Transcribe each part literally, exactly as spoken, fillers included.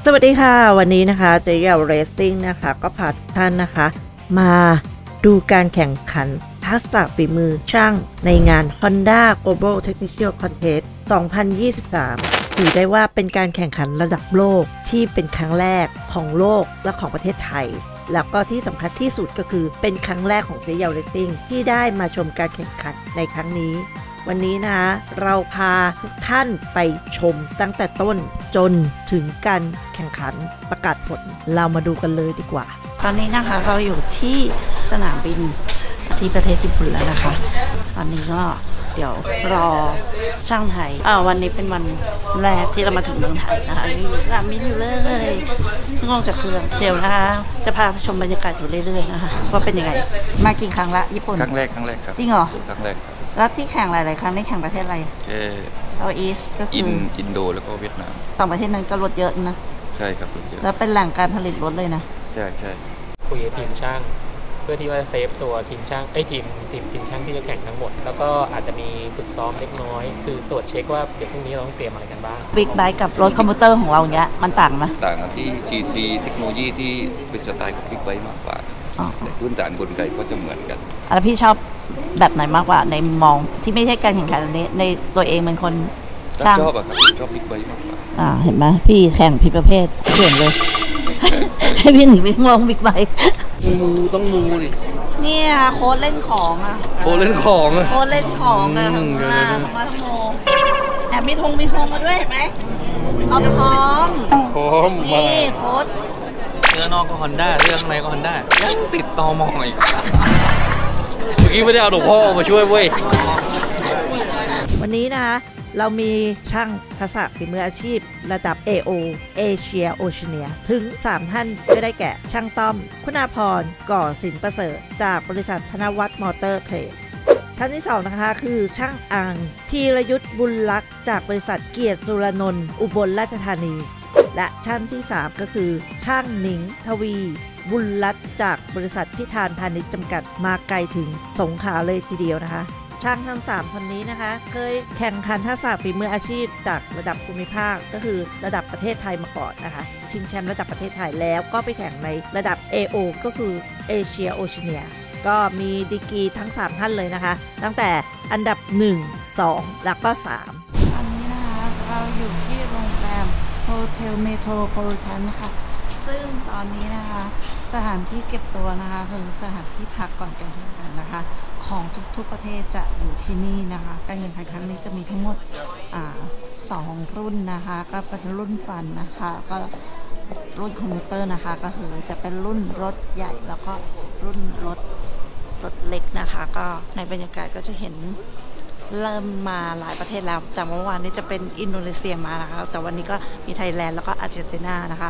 สวัสดีค่ะวันนี้นะคะเจเยลเรสซิ่งนะคะก็พาทุกท่านนะคะมาดูการแข่งขันทักษะฝีมือช่างในงาน Honda Global Technical Contest สองพันยี่สิบสาม ถือได้ว่าเป็นการแข่งขันระดับโลกที่เป็นครั้งแรกของโลกและของประเทศไทยแล้วก็ที่สำคัญที่สุดก็คือเป็นครั้งแรกของเจเยลเรสซิ่งที่ได้มาชมการแข่งขันในครั้งนี้วันนี้นะเราพาทุกท่านไปชมตั้งแต่ต้นจนถึงการแข่งขันประกาศผลเรามาดูกันเลยดีกว่าตอนนี้นะคะเราอยู่ที่สนามบินที่ประเทศญี่ปุ่นแล้วนะคะตอนนี้ก็เดี๋ยวรอช่างไทยอ่าวันนี้เป็นวันแรกที่เรามาถึงเมืองไทยนะคะอยู่สนามบินอยู่เลยเพิ่งลงจากเครื่องเดี๋ยวนะคะจะพาไปชมบรรยากาศอยู่เรื่อยๆนะคะว่าเป็นยังไงมากี่ครั้งละญี่ปุ่นครั้งแรกครั้งแรกครับจริงเหรอครั้งแรกแล้วที่แข่งหลายๆครั้งได้แข่งประเทศอะไรแค่เซาท์อีสต์ก็คืออินโดแล้วก็เวียดนามสองประเทศนั้นก็รถเยอะนะใช่ครับรถเยอะแล้วเป็นแหล่งการผลิตรถเลยนะใช่ใช่คุยกับทีมช่างเพื่อที่ว่าเซฟตัวทีมช่างไอ้ทีมทีมทีมช่างที่จะแข่งทั้งหมดแล้วก็อาจจะมีฝึกซ้อมเล็กน้อยคือตรวจเช็คว่าเดี๋ยวพรุ่งนี้เราต้องเตรียมอะไรกันบ้างบิ๊กไบค์กับรถคอมพิวเตอร์ของเราเนี้ยมันต่างไหมต่างกันที่ ซี ซี เทคโนโลยีที่เป็นสไตล์ของบิ๊กไบค์มากกว่าแต่พื้นฐานกลไกก็จะเหมือนกันแล้วพี่ชอบแบบไหนมากกว่าในมองที่ไม่ใช่การแข่งขันนี้ในตัวเองเป็นคนช่างชอบอะครับชอบบิ๊กไบค์มากกว่าอ่าเห็นไหมพี่แข่งผิดประเภทเปลี่ยนเลยให้พี่หนึ่งวิ่งมองบิ๊กไบค์มูต้องมูดิเนี่ยโค้ดเล่นของอ่ะโค้ดเล่นของอ่ะโค้ดเล่นของอ่ะทำมาทำมาทั้งโมแอบมีธงมีธงมาด้วยเห็นไหมพร้อมพร้อมพร้อมนี่โค้ดเรื่องนอกก็ฮอนด้าเรื่องในก็ฮอนด้ายังติดต่อมองอีกเมื่อกี้ไม่ได้เอาหลวงพ่อมาช่วยเว้ยวันนี้นะคะเรามีช่างทักษะฝีมืออาชีพระดับ เอ โอ เอเชียโอเชียถึงสามท่านก็ได้แก่ช่างต้อมคุณาพรก่อสินประเสริฐจากบริษัทธนวัฒน์มอเตอร์เทรดท่านที่สองนะคะคือช่างอังธีรยุทธบุญลักษณ์จากบริษัทเกียรติสุรนนท์อุบลราชธานีและช่างที่สามก็คือช่างหนิงทวีบุญรัตน์จากบริษัทพิธานพาณิชย์จำกัดมาไกลถึงสงขลาเลยทีเดียวนะคะช่างทั้งสามคนนี้นะคะเคยแข่งขันทักษะฝีมืออาชีพจากระดับภูมิภาคก็คือระดับประเทศไทยมาก่อนนะคะชิงแชมป์ระดับประเทศไทยแล้วก็ไปแข่งในระดับ เอ โอ ก็คือเอเชียโอเชียก็มีดีกรีทั้งสามท่านเลยนะคะตั้งแต่อันดับหนึ่ง สองแล้วก็สามตอนนี้นะคะเราอยู่ที่โรงแรมโฮเทลเมโทรโพลิแทนค่ะซึ่งตอนนี้นะคะสถานที่เก็บตัวนะคะคือสถานที่พักก่อนการแข่งขันนะคะของทุกๆประเทศจะอยู่ที่นี่นะคะการแข่งขันครั้งนี้จะมีทั้งหมดอ่าสองรุ่นนะคะก็เป็นรุ่นฟันนะคะก็รุ่นคอมพิวเตอร์นะคะก็คือจะเป็นรุ่นรถใหญ่แล้วก็รุ่นรถรถเล็กนะคะก็ในบรรยากาศก็จะเห็นเริ่มมาหลายประเทศแล้วแต่เมื่อวานนี้จะเป็นอินโดนีเซียมานะคะแต่วันนี้ก็มีไทยแลนด์แล้วก็อาร์เจนตินานะคะ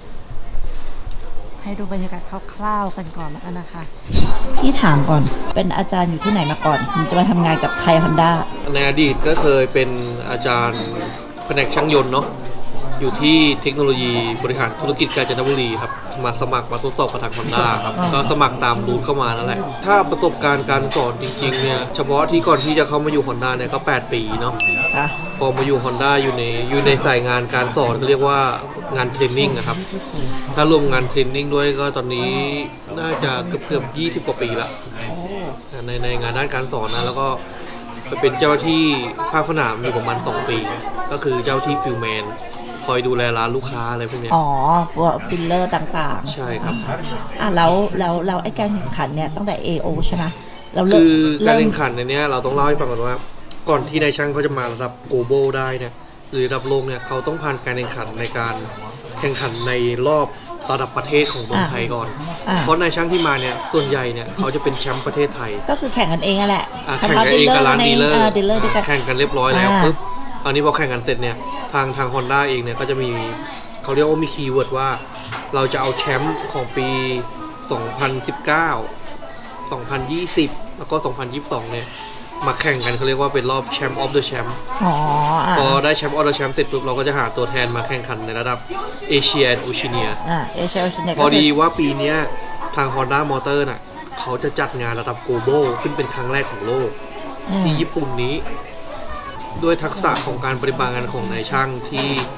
ให้ดูบรรยากาศคร่าวๆกันก่อนแล้วกันนะคะพี่ถามก่อนเป็นอาจารย์อยู่ที่ไหนมาก่อนถึงจะมาทำงานกับไทยฮอนด้าในอดีตก็เคยเป็นอาจารย์แผนกช่างยนต์เนาะอยู่ที่เทคโนโลยีบริหารธุรกิจกาญจนบุรีครับมาสมัครมาทดสอบกับทางฮอนด้าครับก็สมัครตามรูทเข้ามานั่นแหละถ้าประสบการณ์การสอนจริงๆเนี่ยเฉพาะที่ก่อนที่จะเข้ามาอยู่ฮอนด้าเนี่ยก็แปดปีเนาะพอมาอยู่ฮอนด้าอยู่ในอยู่ในสายงานการสอนก็เรียกว่างานเทรนนิ่งนะครับถ้ารวมงานเทรนนิ่งด้วยก็ตอนนี้น่าจะเกือบเกือบยี่สิบกว่าปีละในในงานด้านการสอนนะแล้วก็เป็นเจ้าหน้าที่ภาคสนามอยู่ประมาณสองปีก็คือเจ้าที่ฟิลแมนคอยดูแลร้านลูกค้าอะไรพวกนี้อ๋อพวกฟิลเลอร์ต่างๆใช่ครับอ่ะแล้วแล้วแล้วไอ้การแข่งขันเนี่ยตั้งแต่ เอ โอ ใช่ไหมเราคือการแข่งขันในนี้เราต้องเล่าให้ฟังก่อนว่าก่อนที่นายช่างเขาจะมาระดับโกลบอลได้เนี่ยหรือระดับโลกเนี่ยเขาต้องผ่านการแข่งขันในการแข่งขันในรอบระดับประเทศของเมืองไทยก่อนเพราะนายช่างที่มาเนี่ยส่วนใหญ่เนี่ยเขาจะเป็นแชมป์ประเทศไทยก็คือแข่งกันเองแหละแข่งกันเองกับร้านดีลเลอร์แข่งกันเรียบร้อยแล้วปุ๊บตอนนี้พอแข่งกันเสร็จเนี่ยทางทาง Honda เองเนี่ยก็จะมีเขาเรียกว่ามีคีย์เวิร์ดว่าเราจะเอาแชมป์ของปีสองพันสิบเก้า สองพันยี่สิบแล้วก็สองพันยี่สิบสองเนี่ยมาแข่งกันเขาเรียกว่าเป็นรอบแชมป์ออฟเดอะแชมป์พอได้แชมป์ออฟเดอะแชมป์เสร็จปุ๊บเราก็จะหาตัวแทนมาแข่งขันในระดับเอเชียและโอเชียพอดีว่าปีนี้ทาง Honda Motor น่ะเขาจะจัดงานระดับ Global ขึ้นเป็นครั้งแรกของโลกที่ญี่ปุ่นนี้ด้วยทักษะของการปฏิบัติงานของนายช่างที่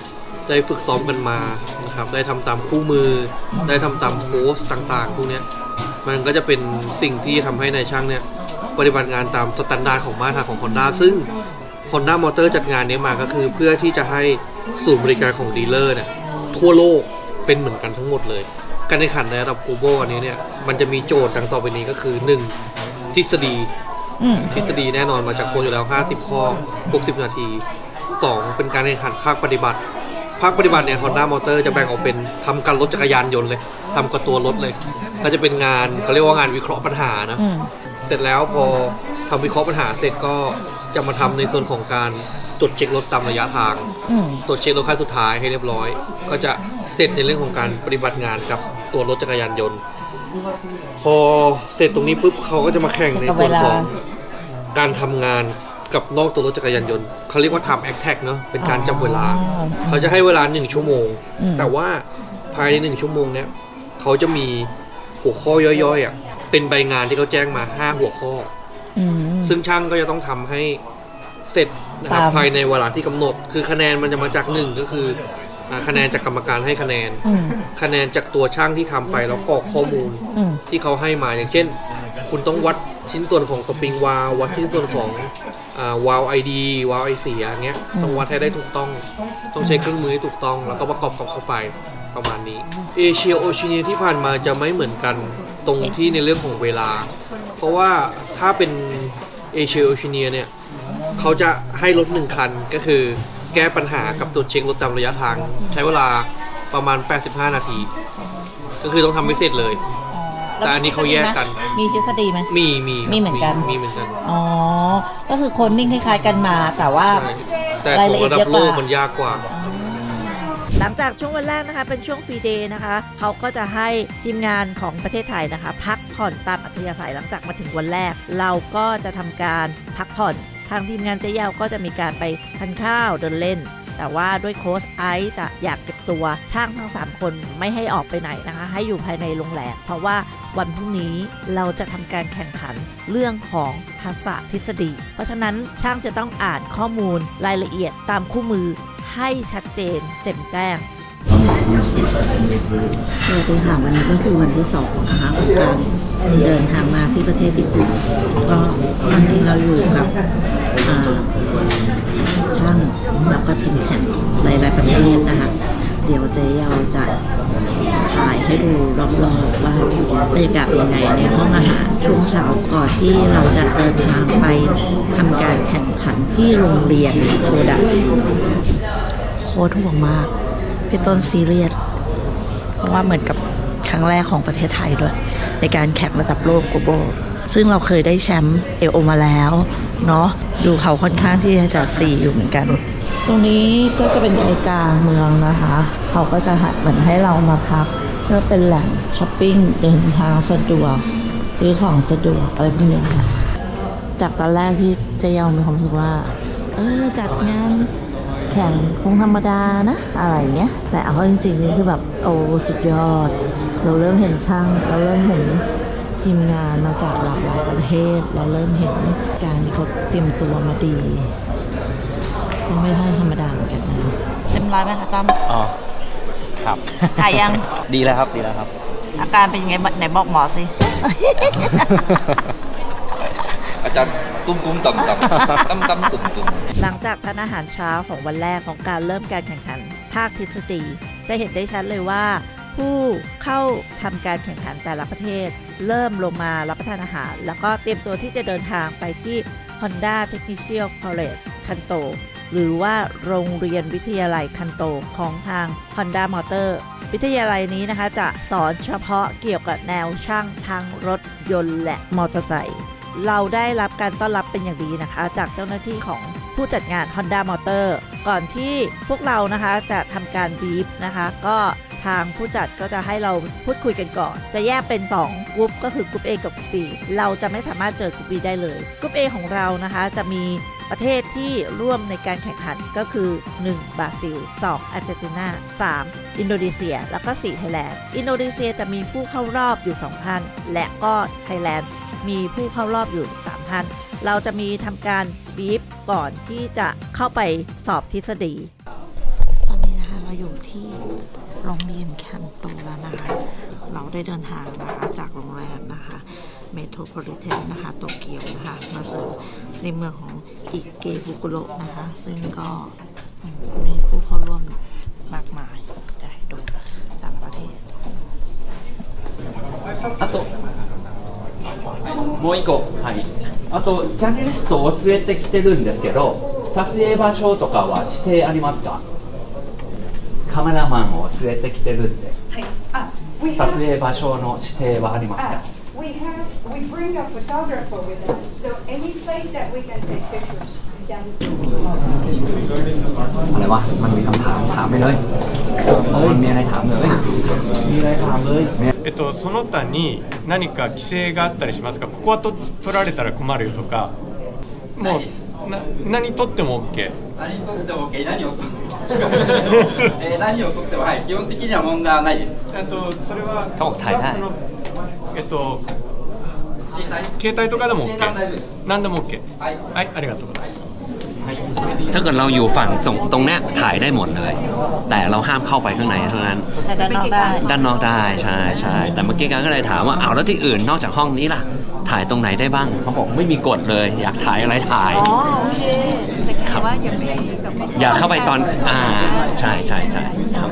ได้ฝึกซ้อมกันมานะครับได้ทำตามคู่มือได้ทำตามโค้ชต่างๆพวกนี้มันก็จะเป็นสิ่งที่ทำให้นายช่างเนี่ยปฏิบัติงานตามสแตนดาร์ดของมาตรฐานของ Honda ซึ่ง Honda Motor จัดงานนี้มาก็คือเพื่อที่จะให้ศูนย์บริการของดีลเลอร์เนี่ยทั่วโลกเป็นเหมือนกันทั้งหมดเลยการแข่งขันในระดับ global อันนี้เนี่ยมันจะมีโจทย์ดังต่อไปนี้ก็คือหนึ่งทฤษฎีทฤษฎีแน่นอนมาจากโค้ชอยู่แล้วห้าสิบข้อหกสิบนาทีสองเป็นการแข่งขันภาคปฏิบัติภาคปฏิบัติเนี่ย Honda Motor จะแบ่งออกเป็นทำการรถจักรยานยนต์เลยทำกับตัวรถเลยก็จะเป็นงานเขาเรียกว่างานวิเคราะห์ปัญหานะเสร็จแล้วพอทำวิเคราะห์ปัญหาเสร็จก็จะมาทำในส่วนของการตรวจเช็ครถตามระยะทางตรวจเช็ครถขั้นสุดท้ายให้เรียบร้อยก็จะเสร็จในเรื่องของการปฏิบัติงานกับตัวรถจักรยานยนต์พอเสร็จตรงนี้ปุ๊บเขาก็จะมาแข่งในส่วนของการทำงานกับนอกตัวรถจักรยานยนต์เขาเรียกว่า time attack เนาะเป็นการจับเวลาเขาจะให้เวลาหนึ่งชั่วโมงแต่ว่าภายในหนึ่งชั่วโมงเนี้ยเขาจะมีหัวข้อย่อยๆอ่ะเป็นใบงานที่เขาแจ้งมาห้าหัวข้อซึ่งช่างก็จะต้องทำให้เสร็จนะครับภายในเวลาที่กำหนดคือคะแนนมันจะมาจากหนึ่งก็คือคะแนนจากกรรมการให้คะแนนคะแนนจากตัวช่างที่ทำไปแล้วกรอกข้อมูลที่เขาให้มาอย่างเช่นคุณต้องวัดชิ้นส่วนของสปริงวาล์ววัดชิ้นส่วนของวาล์วไอดีวาล์วไอเสียอย่างเงี้ยต้องวัดให้ได้ถูกต้องต้องใช้เครื่องมือให้ถูกต้องแล้วก็ประกอบกับเข้าไปประมาณนี้เอเชียโอเชียที่ผ่านมาจะไม่เหมือนกันตรงที่ในเรื่องของเวลาเพราะว่าถ้าเป็นเอเชียโอเชียเนี่ยเขาจะให้รถหนึ่งคันก็คือแก้ปัญหากับตรวจเช็ครถตามระยะทางใช้เวลาประมาณแปดสิบห้านาทีก็คือต้องทำให้เสร็จเลยแต่อันนี้เขาแยกกันมีทฤษฎีไหมมีมีมีเหมือนกันมีเหมือนกันอ๋อก็คือคนนิ่งคล้ายๆกันมาแต่ว่ารายละเอียดเยอะกว่ามันยากกว่าหลังจากช่วงวันแรกนะคะเป็นช่วงฟรีเดย์นะคะเขาก็จะให้ทีมงานของประเทศไทยนะคะพักผ่อนตามอัธยาศัยหลังจากมาถึงวันแรกเราก็จะทำการพักผ่อนทางทีมงานเจ๊ยาวก็จะมีการไปทานข้าวเดินเล่นแต่ว่าด้วยโค้ชไอซ์จะอยากเก็บตัวช่างทั้งสามคนไม่ให้ออกไปไหนนะคะให้อยู่ภายในโรงแรมเพราะว่าวันพรุ่งนี้เราจะทำการแข่งขันเรื่องของภาษาทฤษฎีเพราะฉะนั้นช่างจะต้องอ่านข้อมูลรายละเอียดตามคู่มือให้ชัดเจนแจ่มแจ้งสวัสดีค่ะวันนี้ก็คือวันที่สองนะคะของการเดินทางมาที่ประเทศญี่ปุ่นก็ตอนนี้เราอยู่กับช่างแล้วก็ทีมแข่งหลายๆประเทศนะคะเดี๋ยวเจ๊ยาวจะถ่ายให้ดูรอบๆว่าบรรยากาศเป็นยังไงในห้องอาหารช่วงเช้าก่อนที่เราจะเดินทางไปทำการแข่งขันที่โรงเรียนโคดะโค้ชห่วงมากพี่ต้นซีเรียสเพราะว่าเหมือนกับครั้งแรกของประเทศไทยด้วยในการแข่งระดับโลก global ซึ่งเราเคยได้แชมป์เอโอมาแล้วเนาะดูเขาค่อนข้างที่จะสี่อยู่เหมือนกันตรงนี้ก็จะเป็นใจกลางเมืองนะคะเขาก็จะหัดเหมือนให้เรามาพักเพื่อเป็นแหล่งช้อปปิ้งเดินทางสะดวกซื้อของสะดวกอะไรพวกนี้ค่ะจากตอนแรกที่เจ๊ยาวมีความรู้สึกว่าเออจัดงานแข่งคงธรรมดานะอะไรเงี้ยแต่เอาจริงๆนี่คือแบบโอ้สุดยอดเราเริ่มเห็นช่างเราเริ่มเห็นทีมงานมาจากหลากหลายประเทศเราเริ่มเห็นการที่เขาเตรียมตัวมาดีก็ไม่ใช่ธรรมดาเหมือนกันนะเต็มร้อยไหมคะตั้มอ๋อครับถ่ายยังดีแล้วครับดีแล้วครับอาการเป็นยังไงไหนบอกหมอสิอาจารย์ตุ้มตุ้มต่ำต่ำตั้มตั้มตุ่มตุ่มหลังจากทานอาหารเช้าของวันแรกของการเริ่มการแข่งขันภาคทฤษฎีจะเห็นได้ชัดเลยว่าผู้เข้าทำการแข่งขันแต่ละประเทศเริ่มลงมารับประทานอาหารแล้วก็เตรียมตัวที่จะเดินทางไปที่ Honda Technical College คันโตหรือว่าโรงเรียนวิทยาลัยคันโตของทาง Honda Motor วิทยาลัยนี้นะคะจะสอนเฉพาะเกี่ยวกับแนวช่างทั้งรถยนต์และมอเตอร์ไซค์เราได้รับการต้อนรับเป็นอย่างดีนะคะจากเจ้าหน้าที่ของผู้จัดงาน Honda Motor ก่อนที่พวกเรานะคะจะทำการบีฟนะคะก็ทางผู้จัดก็จะให้เราพูดคุยกันก่อนจะแยกเป็นสองกลุ่มก็คือกลุ่ม A กับกลุ่ม B เราจะไม่สามารถเจอกลุ่ม B ได้เลยกลุ่ม A ของเรานะคะจะมีประเทศที่ร่วมในการแข่งขันก็คือหนึ่งบราซิลสองอาร์เจนตินาสามอินโดนีเซียแล้วก็สี่ไทยแลนด์อินโดนีเซียจะมีผู้เข้ารอบอยู่สองท่านและก็ไทยแลนด์มีผู้เข้ารอบอยู่สามท่านเราจะมีทำการบีฟก่อนที่จะเข้าไปสอบทฤษฎีตอนนี้นะคะเราอยู่ที่โรงเรียนแคนโตแล้วนะคะเราได้เดินทางนะคะจากโรงแรมนะคะเมโทรโพลิแทนนะคะโตเกียวนะคะมาสู่ในเมืองของอิเกบุกุโระนะคะซึ่งก็มีผู้เข้าร่วมมากมายได้ดูต่างประเทศあともう一個、はい、あとジャーナリストを据えてきてるんですけど撮影場所とかは指定ありますか？カメラマンを据えてきてるんで、はい、あ撮影場所の指定はありますか？ We have we bring a photographer with us, so any place that we can take pictures. อะไรวะมันมีคำถามถามไปเลยมันมีอะไรถามเลยมีอะไรถามเลยえっとその他に何か規制があったりしますか？ここはと取られたら困るとか、もうな何取っても OK。 何取っても OK。何を取ってもえー、何を取ってもはい基本的には問題はないです。 あとそれはเขาบอกถ่ายได้えっと携帯とかでも OK。何でも OK。はい、はい、ありがとうございます。 ถ้าเกิดเราอยู่ฝั่งตรงเนี้ยถ่ายได้หมดเลยแต่เราห้ามเข้าไปข้างในเท่านั้นแต่ด้านนอกได้ด้านนอกได้ใช่ใช่แต่เมื่อกี้การก็เลยถามว่าอ้าวแล้วที่อื่นนอกจากห้องนี้ล่ะถ่ายตรงไหนได้บ้างเขาบอกไม่มีกฎเลยอยากถ่ายอะไรถ่ายอ๋อโอเคแต่ว่าอย่าไปอยากเข้าไปตอนอ่าใช่ใช่ใช่ครับ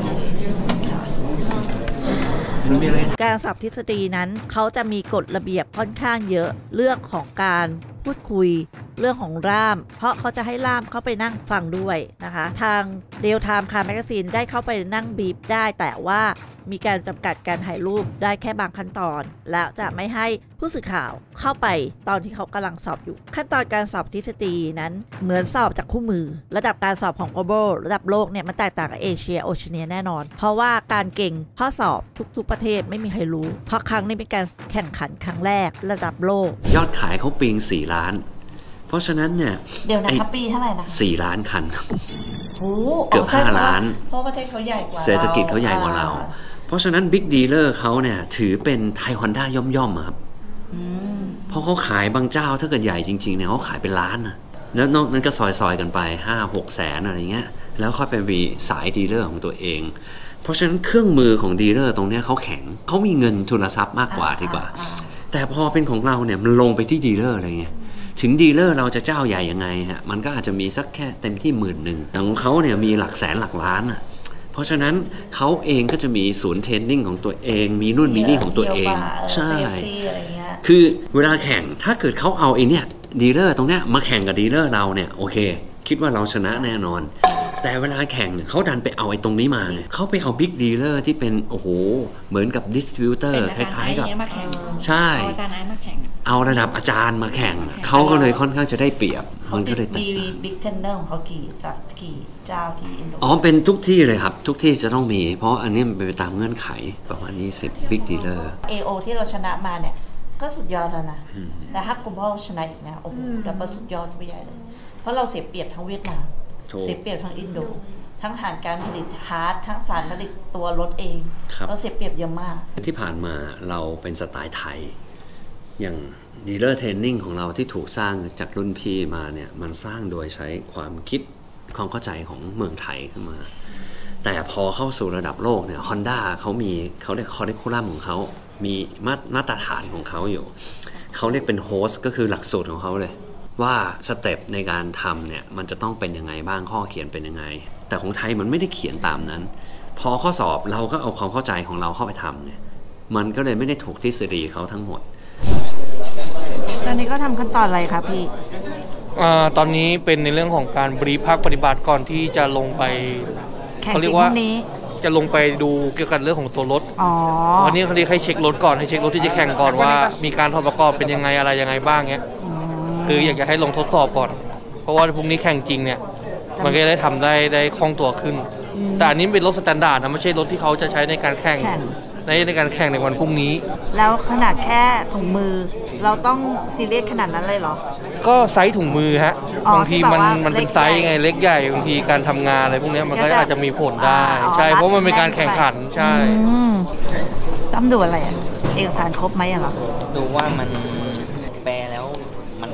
การสอบทฤษฎีนั้นเขาจะมีกฎระเบียบค่อนข้างเยอะเรื่องของการพูดคุยเรื่องของล่ามเพราะเขาจะให้ล่ามเข้าไปนั่งฟังด้วยนะคะทาง Real Time Car Magazine ได้เข้าไปนั่งบีบได้แต่ว่ามีการจำกัดการถ่ายรูปได้แค่บางขั้นตอนและจะไม่ให้ผู้สื่อข่าวเข้าไปตอนที่เขากำลังสอบอยู่ขั้นตอนการสอบทฤษฎีนั้นเหมือนสอบจากคู่มือระดับการสอบของ global ระดับโลกเนี่ยมันแตกต่างกับเอเชียโอเชียแน่นอนเพราะว่าการเก่งข้อสอบทุกๆประเทศไม่มีใครรู้เพราะครั้งนี้เป็นการแข่งขันครั้งแรกระดับโลกยอดขายเขาปีงสี่ล้านเพราะฉะนั้นเนี่ยเดี๋ยวนะคะปีเท่าไหร่นะสี่ล้านคันโอ้เกือบห้าล้านเพราะประเทศเขาใหญ่กว่าเศรษฐกิจเขาใหญ่กว่าเราเพราะฉะนั้นบิ๊กดีลเลอร์เขาเนี่ยถือเป็นไทยฮอนด้าย่อมๆครับเพราะเขาขายบางเจ้าถ้าเกิดใหญ่จริงๆเนี่ยเขาขายเป็นล้านนะแล้วนอกนั้นก็ซอยๆกันไปห้าหกแสนอะไรเงี้ยแล้วค่อยไปมีสายดีลเลอร์ของตัวเองเพราะฉะนั้นเครื่องมือของดีลเลอร์ตรงนี้เขาแข็งเขามีเงินทุนทรัพย์มากกว่าดีกว่าแต่พอเป็นของเราเนี่ยมันลงไปที่ดีลเลอร์อะไรเงี้ยถึงดีลเลอร์เราจะเจ้าใหญ่ยังไงฮะมันก็อาจจะมีสักแค่เต็มที่หมื่นหนึ่งแต่ของเขาเนี่ยมีหลักแสนหลักล้านอ่ะเพราะฉะนั้นเขาเองก็จะมีศูนย์เทรนนิ่งของตัวเองมีนู่นมีนี่ของตัวเองใช่คือเวลาแข่งถ้าเกิดเขาเอาไอ้เนี่ยดีลเลอร์ตรงเนี้ยมาแข่งกับดีลเลอร์เราเนี่ยโอเคคิดว่าเราชนะแน่นอนแต่เวลาแข่งเขาดันไปเอาไอ้ตรงนี้มาเนี่ยเขาไปเอาบิ๊กดีลเลอร์ที่เป็นโอ้โหเหมือนกับดิสทริบิวเตอร์คล้ายๆกับใช่เอาระดับอาจารย์มาแข่งเขาก็เลยค่อนข้างจะได้เปรียบมันก็เลยมีบิ๊กเทนเดอร์ของเขากี่สักกี่เจ้าที่อินโดอ๋อเป็นทุกที่เลยครับทุกที่จะต้องมีเพราะอันนี้มันเป็นไปตามเงื่อนไขประมาณยี่สิบบิ๊กดีลเลอร์เอ โอ ที่เราชนะมาเนี่ยก็สุดยอดแล้วนะแต่ถ้าคุณพ่อชนะอีกนะโอ้โหดับเบิลสุดยอดไปใหญ่เลยเพราะเราเสียเปรียบทั้งเวียดนามเสียเปรียบทั้งอินโดทั้งฐานการผลิตฮาร์ดทั้งสารผลิตตัวรถเองเราเสียเปรียบเยอะมากที่ผ่านมาเราเป็นสไตล์ไทยอย่างดีลเลอร์เทรนนิ่งของเราที่ถูกสร้างจากรุ่นพี่มาเนี่ยมันสร้างโดยใช้ความคิดความเข้าใจของเมืองไทยขึ้นมาแต่พอเข้าสู่ระดับโลกเนี่ย Honda เขามีเขาเรียกคอร์ริคูลัมของเขามีมามาตรฐานของเขาอยู่เขาเรียกเป็นโฮสต์ก็คือหลักสูตรของเขาเลยว่าสเต็ปในการทำเนี่ยมันจะต้องเป็นยังไงบ้างข้อเขียนเป็นยังไงแต่ของไทยมันไม่ได้เขียนตามนั้นพอข้อสอบเราก็เอาความเข้าใจของเราเข้าไปทำไงมันก็เลยไม่ได้ถูกทฤษฎีเขาทั้งหมดตอนนี้ก็ทำขั้นตอนอะไรครับพี่อ่าตอนนี้เป็นในเรื่องของการบรีฟภาคปฏิบัติก่อนที่จะลงไปเขาเรียกว่าจะลงไปดูเกี่ยวกับเรื่องของตัวรถอ๋อวันนี้เขาเรียกให้เช็ครถก่อนให้เช็ครถที่จะแข่งก่อนว่ามีการถอดประกอบเป็นยังไงอะไรยังไงบ้างเงี้ยคืออยากจะให้ลงทดสอบก่อนเพราะว่าพรุ่งนี้แข่งจริงเนี่ยมันก็จะได้ทำได้ได้คล่องตัวขึ้นแต่อันนี้เป็นรถสแตนดาร์ดนะไม่ใช่รถที่เขาจะใช้ในการแข่งในในการแข่งในวันพรุ่งนี้แล้วขนาดแค่ถุงมือเราต้องซีเรียสขนาดนั้นเลยเหรอก็ไซส์ถุงมือฮะบางทีมันมันเป็นไซส์ไงเล็กใหญ่บางทีการทำงานอะไรพวกนี้มันก็อาจจะมีผลได้ใช่เพราะมันเป็นการแข่งขันใช่ต้องดูอะไรเอกสารครบไหมอะเหรอดูว่ามันแปลแล้วมัน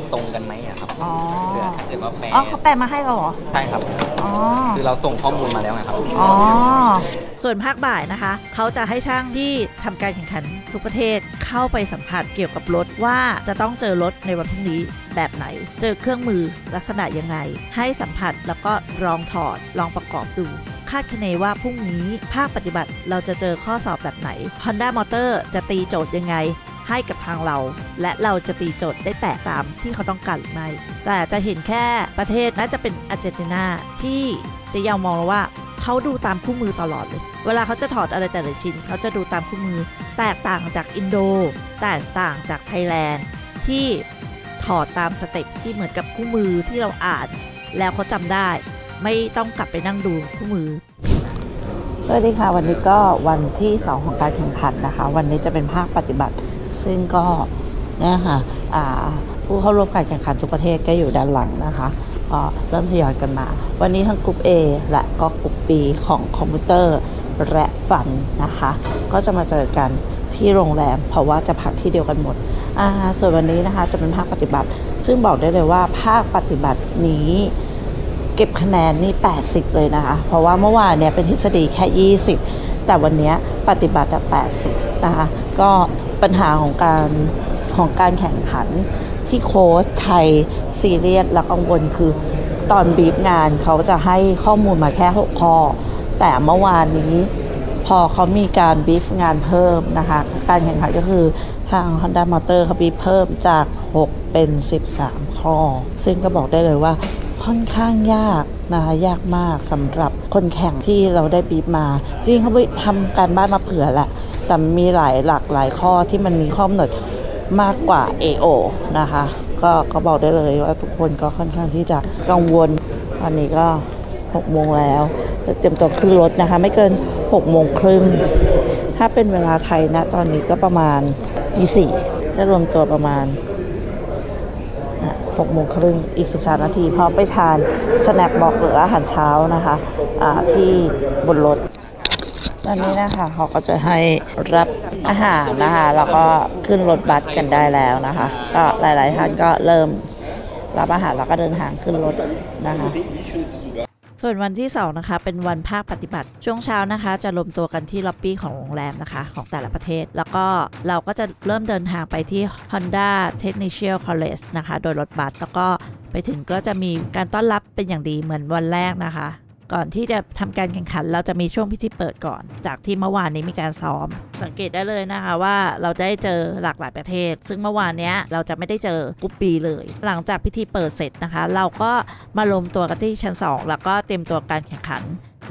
ตรงกันไหมอะครับอ๋อเพื่อเดี๋ยวว่าแปลอ๋อเขาแปลมาให้เราเหรอใช่ครับอ๋อคือเราส่งข้อมูลมาแล้วไงครับอ๋อส่วนภาคบ่ายนะคะเขาจะให้ช่างที่ทำการแข่งขันทุกประเทศเข้าไปสัมผัสเกี่ยวกับรถว่าจะต้องเจอรถในวันพรุ่งนี้แบบไหน เจอเครื่องมือลักษณะยังไงให้สัมผัสแล้วก็ลองถอดลองประกอบดูคาดคะเนว่าพรุ่งนี้ภาคปฏิบัติเราจะเจอข้อสอบแบบไหน Honda Motor จะตีโจทย์ยังไงให้กับทางเราและเราจะตีโจทย์ได้แตกตามที่เขาต้องการหรือไม่แต่จะเห็นแค่ประเทศน่าจะเป็นอาร์เจนตินาที่เจะยาวมองว่าเขาดูตามคู่มือตลอดเลยเวลาเขาจะถอดอะไรแต่ละชิ้นเขาจะดูตามคู่มือแตกต่างจากอินโดแตกต่างจากไทยแลนด์ที่ถอดตามสเต็ปที่เหมือนกับคู่มือที่เราอ่านแล้วเขาจำได้ไม่ต้องกลับไปนั่งดูคู่มือสวัสดีค่ะวันนี้ก็วันที่สองของการแข่งขันนะคะวันนี้จะเป็นภาคปฏิบัติซึ่งก็เนี่ยค่ะผู้เข้าร่วมการแข่งขันทุกประเทศก็อยู่ด้านหลังนะคะก็เริ่มทยอยกันมาวันนี้ทั้งกลุ่ม A และก็กลุ่ม B ของคอมพิวเตอร์และฟันนะคะก็จะมาเจอกันที่โรงแรมเพราะว่าจะพักที่เดียวกันหมดอ่าส่วนวันนี้นะคะจะเป็นภาคปฏิบัติซึ่งบอกได้เลยว่าภาคปฏิบัตินี้เก็บคะแนนนี่แปดสิบเลยนะคะเพราะว่าเมื่อวานเนี่ยเป็นทฤษฎีแค่ยี่สิบแต่วันนี้ปฏิบัติแปดสิบนะคะก็ปัญหาของการของการแข่งขันที่โค้ชไทยซีเรียสและกังวลคือตอนบีบงานเขาจะให้ข้อมูลมาแค่หกข้อแต่เมื่อวานนี้พอเขามีการบีบงานเพิ่มนะคะการแข่งขันก็คือทาง Honda Motor เขาบีบเพิ่มจากหกเป็นสิบสามข้อซึ่งก็บอกได้เลยว่าค่อนข้างยากนะคะยากมากสำหรับคนแข่งที่เราได้บีบมาจริงเขาไปทำการบ้านมาเผื่อแหละแต่มีหลายหลากหลายข้อที่มันมีข้อกำหนดมากกว่า เอ โอ นะคะก็ก็บอกได้เลยว่าทุกคนก็ค่อนข้างที่จะกังวลวันนี้ก็หกโมงแล้วเตรียมตัวขึ้นรถนะคะไม่เกินหกโมงครึ่งถ้าเป็นเวลาไทยนะตอนนี้ก็ประมาณตีสี่จะรวมตัวประมาณหกโมงครึ่งอีกสิบสามนาทีพอไปทานสแน็คบอกหรืออาหารเช้านะคะที่บนรถตอนนี้นะคะเขาก็จะให้รับอาหารนะคะแล้วก็ขึ้นรถบัสกันได้แล้วนะคะก็หลายๆท่านก็เริ่มรับอาหารแล้วก็เดินทางขึ้นรถนะคะส่วนวันที่สองนะคะเป็นวันภาคปฏิบัติช่วงเช้านะคะจะรวมตัวกันที่ล็อบบี้ของโรงแรมนะคะของแต่ละประเทศแล้วก็เราก็จะเริ่มเดินทางไปที่ Honda Technical College นะคะโดยรถบัสแล้วก็ไปถึงก็จะมีการต้อนรับเป็นอย่างดีเหมือนวันแรกนะคะก่อนที่จะทำการแข่งขันเราจะมีช่วงพิธีเปิดก่อนจากที่เมื่อวานนี้มีการซ้อมสังเกตได้เลยนะคะว่าเราได้เจอหลากหลายประเทศซึ่งเมื่อวานนี้เราจะไม่ได้เจอกรุ๊ป B เลยหลังจากพิธีเปิดเสร็จนะคะเราก็มารวมตัวกันที่ชั้นสองแล้วก็เตรียมตัวการแข่งขัน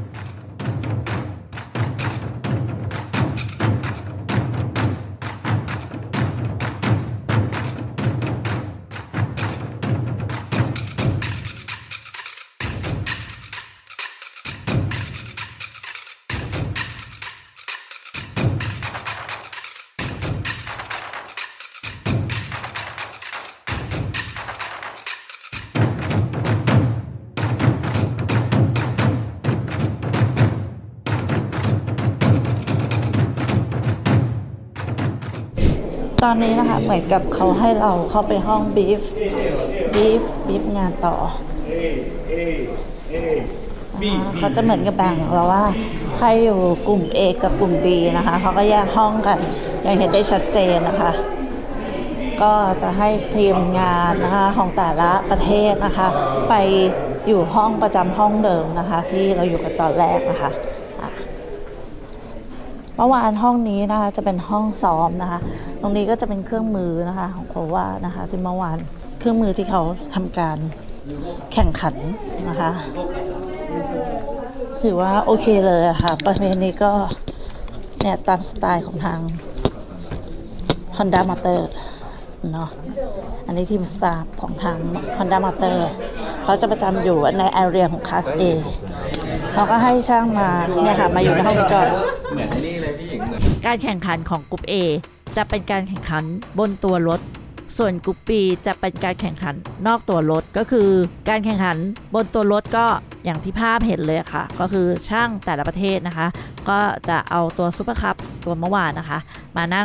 ตอนนี้นะคะเหมือนกับเขาให้เราเข้าไปห้องบีฟบีฟบีฟงานต่อเขาจะเหมือนกับแบ่งเราว่าใครอยู่กลุ่ม A กับกลุ่ม B นะคะเขาก็แยกห้องกันอย่างเห็นได้ชัดเจนนะคะก็จะให้ทีมงานนะคะของแต่ละประเทศนะคะไปอยู่ห้องประจำห้องเดิมนะคะที่เราอยู่กันตอนแรกนะคะเมื่อวานห้องนี้นะคะจะเป็นห้องซ้อมนะคะตรงนี้ก็จะเป็นเครื่องมือนะคะของโคว่านะคะที่เมื่อวานเครื่องมือที่เขาทำการแข่งขันนะคะถือว่าโอเคเลยอะค่ะประเภทนี้ก็เนี่ยตามสไตล์ของทาง Honda Motor เนาะอันนี้ทีมสตาฟของทาง Honda Motor เขาจะประจำอยู่ในแอเรียของคลาส A เขาก็ให้ช่างมาเนี่ยค่ะมาอยู่ในห้องจอดการแข่งขันของกลุ่ม A จะเป็นการแข่งขันบนตัวรถส่วนกลุ่ม B จะเป็นการแข่งขันนอกตัวรถก็คือการแข่งขันบนตัวรถก็อย่างที่ภาพเห็นเลยค่ะก็คือช่างแต่ละประเทศนะคะก็จะเอาตัวซุปเปอร์คัพตัวเมื่อวานนะคะมานั่ง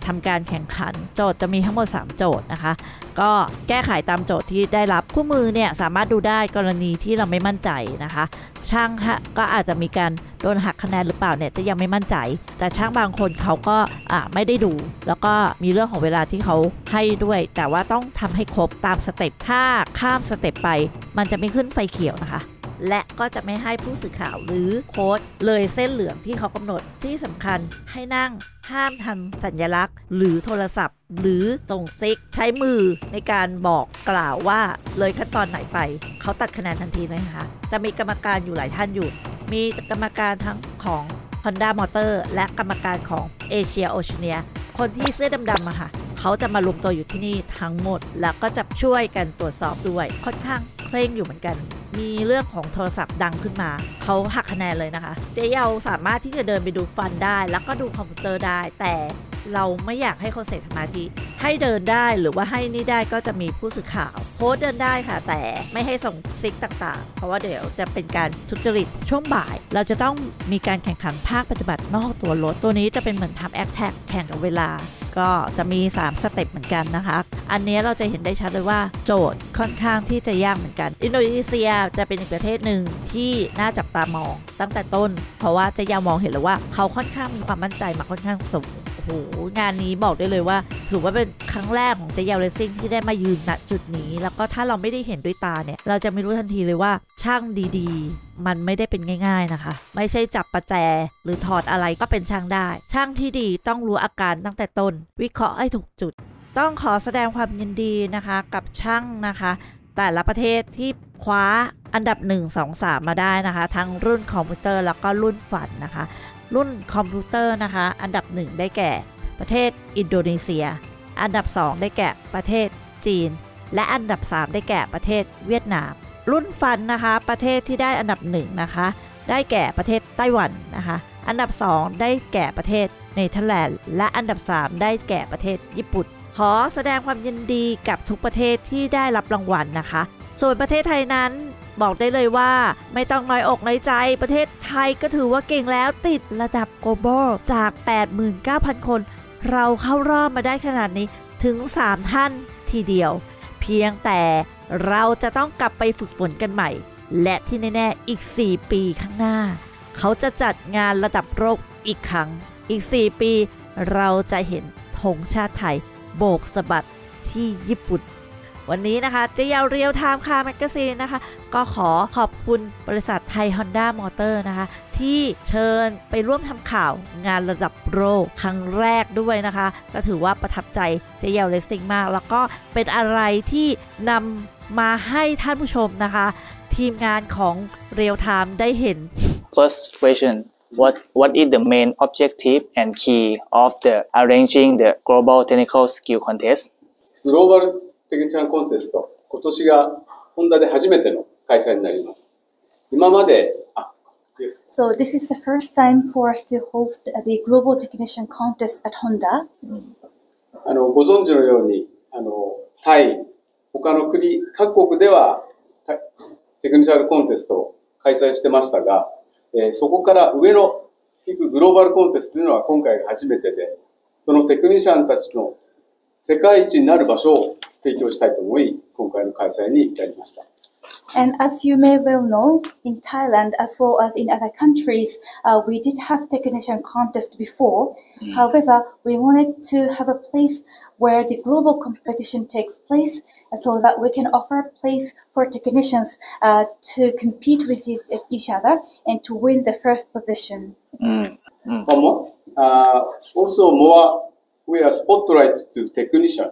ทำการแข่งขันโจทย์จะมีทั้งหมดสามโจทย์นะคะก็แก้ไขตามโจทย์ที่ได้รับคู่มือเนี่ยสามารถดูได้กรณีที่เราไม่มั่นใจนะคะช่างก็อาจจะมีการโดนหักคะแนนหรือเปล่าเนี่ยจะยังไม่มั่นใจแต่ช่างบางคนเขาก็อ่ะไม่ได้ดูแล้วก็มีเรื่องของเวลาที่เขาให้ด้วยแต่ว่าต้องทำให้ครบตามสเต็ปถ้าข้ามสเต็ปไปมันจะไม่ขึ้นไฟเขียวนะคะและก็จะไม่ให้ผู้สื่อข่าวหรือโค้ชเลยเส้นเหลืองที่เขากำหนดที่สำคัญให้นั่งห้ามทำสัญลักษณ์หรือโทรศัพท์หรือส่งซิกใช้มือในการบอกกล่าวว่าเลยขั้นตอนไหนไปเขาตัดคะแนนทันทีเลยนะคะจะมีกรรมการอยู่หลายท่านอยู่มีกรรมการทั้งของ Honda Motor และกรรมการของ Asia Oceania คนที่เสื้อดำๆอะค่ะเขาจะมารวมตัวอยู่ที่นี่ทั้งหมดแล้วก็จะช่วยกันตรวจสอบด้วยค่อนข้างเคร่งอยู่เหมือนกันมีเรื่องของโทรศัพท์ดังขึ้นมาเขาหักคะแนนเลยนะคะเจ๊เยาสามารถที่จะเดินไปดูฟันได้แล้วก็ดูคอมพิวเตอร์ได้แต่เราไม่อยากให้เขาเสียสมาธิให้เดินได้หรือว่าให้นี่ได้ก็จะมีผู้สื่อข่าวโพสต์เดินได้ค่ะแต่ไม่ให้ส่งซิกต่างๆเพราะว่าเดี๋ยวจะเป็นการทุจริตช่วงบ่ายเราจะต้องมีการแข่งขันภาคปฏิบัตินอกตัวรถตัวนี้จะเป็นเหมือนทำแอคแท็กแข่งกับเวลาก็จะมีสามสเต็ปเหมือนกันนะคะอันนี้เราจะเห็นได้ชัดเลยว่าโจทย์ค่อนข้างที่จะยากเหมือนกันอินโดนีเซียจะเป็นอีกประเทศหนึ่งที่น่าจับตามองตั้งแต่ต้นเพราะว่าจะยาวมองเห็นเลยว่าเขาค่อนข้างมีความมั่นใจมาค่อนข้างสูงโอ้โหงานนี้บอกได้เลยว่าถือว่าเป็นครั้งแรกของเจยาวเรซซิ่งที่ได้มายืนณจุดนี้แล้วก็ถ้าเราไม่ได้เห็นด้วยตาเนี่ยเราจะไม่รู้ทันทีเลยว่าช่างดีๆมันไม่ได้เป็นง่ายๆนะคะไม่ใช่จับประแจหรือถอดอะไรก็เป็นช่างได้ช่างที่ดีต้องรู้อาการตั้งแต่ต้นวิเคราะห์ให้ถูกจุดต้องขอแสดงความยินดีนะคะกับช่างนะคะแต่ละประเทศที่คว้าอันดับหนึ่ง สอง สามมาได้นะคะทั้งรุ่นคอมพิวเตอร์แล้วก็รุ่นฝันนะคะรุ่นคอมพิวเตอร์นะคะอันดับหนึ่งได้แก่ประเทศอินโดนีเซียอันดับสองได้แก่ประเทศจีนและอันดับสามได้แก่ประเทศเวียดนามรุ่นฟันนะคะประเทศที่ได้อันดับหนึ่งนะคะได้แก่ประเทศไต้หวันนะคะอันดับสองได้แก่ประเทศเนเธอร์แลนด์และอันดับสามได้แก่ประเทศญี่ปุ่นขอแสดงความยินดีกับทุกประเทศที่ได้รับรางวัลนะคะส่วนประเทศไทยนั้นบอกได้เลยว่าไม่ต้องน้อยอกน้อยใจประเทศไทยก็ถือว่าเก่งแล้วติดระดับ global จาก แปดหมื่นเก้าพัน คนเราเข้ารอบมาได้ขนาดนี้ถึงสามท่านทีเดียวเพียงแต่เราจะต้องกลับไปฝึกฝนกันใหม่และที่แน่ๆอีกสี่ปีข้างหน้าเขาจะจัดงานระดับโลกอีกครั้งอีกสี่ปีเราจะเห็นธงชาติไทยโบกสะบัดที่ญี่ปุ่นวันนี้นะคะเจ๊ยาวเรียวไทม์คาร์แมกกาซีนนะคะก็ขอขอบคุณบริษัทไทย Honda Motor นะคะที่เชิญไปร่วมทำข่าวงานระดับโลกครั้งแรกด้วยนะคะก็ถือว่าประทับใจเจ๊ยาวเรซซิ่งมากแล้วก็เป็นอะไรที่นำมาให้ท่านผู้ชมนะคะทีมงานของเรียวไทม์ได้เห็น First question What what is the main objective and key of the arranging the global technical skill contest? グローバルテクニシャンコンテスト、今年がホンダで初めての開催になります。今まで、あ、 So this is the first time for us to host the global technician contest at Honda. あのご存知のように、あのタイ、他の国、各国ではテクニシャンコンテストを開催してましたが、えー、そこから上の行くグローバルコンテストというのは今回が初めてで、そのテクニシャンたちの世界一になる場所を提供したいと思い、今回の開催に至りました。 And as you may well know, in Thailand as well as in other countries, uh, we did have technician contest before. Mm. However, we wanted to have a place where the global competition takes place so that we can offer a place for technicians uh, to compete with each other and to win the first position. Mm. Mm. One more. Uh, also more, we are spotlight to technicians.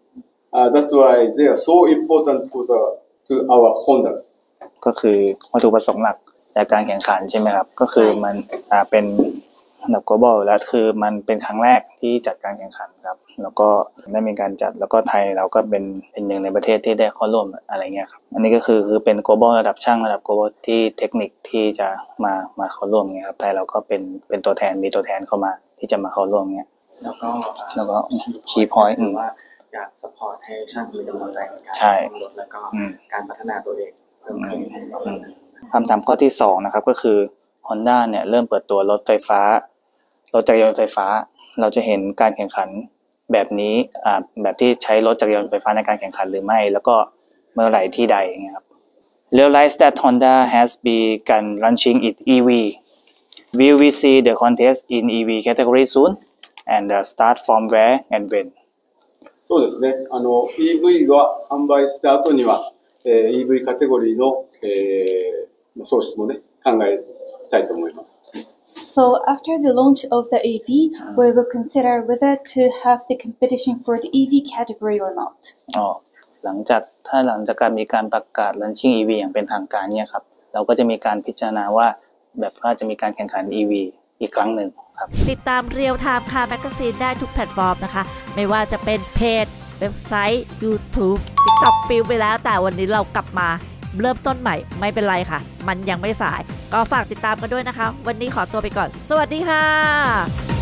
Uh, that's why they are so important for the to our Hondas ก็คือวัตถุประสงค์หลักจากการแข่งขันใช่ไหมครับก็คือมันอ่าเป็นระดับ global แล้วคือมันเป็นครั้งแรกที่จัดการแข่งขันครับแล้วก็ได้มีการจัดแล้วก็ไทยเราก็เป็นเป็นหนึ่งในประเทศที่ได้เข้าร่วมอะไรเงี้ยครับอันนี้ก็คือคือเป็น global ระดับช่างระดับ global ที่เทคนิคที่จะมามาเข้าร่วมเงี้ยครับไทยเราก็เป็นเป็นตัวแทนมีตัวแทนเข้ามาที่จะมาเข้าร่วมเงี้ยแล้วก็แล้วก็ key point ว่าอยากซัพพอร์ตให้ช่างมีกำลังใจในการขับรถแล้วก็การพัฒนาตัวเองเพิ่มขึ้นคำถามข้อที่สองนะครับก็คือ Honda เนี่ยเริ่มเปิดตัวรถไฟฟ้ารถจักรยานไฟฟ้าเราจะเห็นการแข่งขันแบบนี้อ่าแบบที่ใช้รถจักรยานไฟฟ้าในการแข่งขันหรือไม่แล้วก็เมื่อไหร่ที่ใดอย่างเงี้ยครับ Realize that Honda has begun launching its อี วี Will we see the contest in อี วี category soon and uh, start from where and when そうですね。あの イーブイ が販売した後には、えー、イーブイ カテゴリーの、えー、創出もね考えたいと思います。 So after the launch of the อี วี we will consider whether to have the competition for the อี วี category or not. อ๋อหลังจากถ้าหลังจากการมีการประกาศ launching อี วี อย่างเป็นทางการเนี่ยครับเราก็จะมีการพิจารณาว่าแบบว่าจะมีการแข่งขัน อี วี อีกครั้งหนึ่งครับติดตามเรียลไทม์คาร์แมกกาซีนได้ทุกแพลตฟอร์มนะคะไม่ว่าจะเป็นเพจเว็บไซต์ YouTube TikTok ปิวไปแล้วแต่วันนี้เรากลับมาเริ่มต้นใหม่ไม่เป็นไรค่ะมันยังไม่สายก็ฝากติดตามกันด้วยนะคะวันนี้ขอตัวไปก่อนสวัสดีค่ะ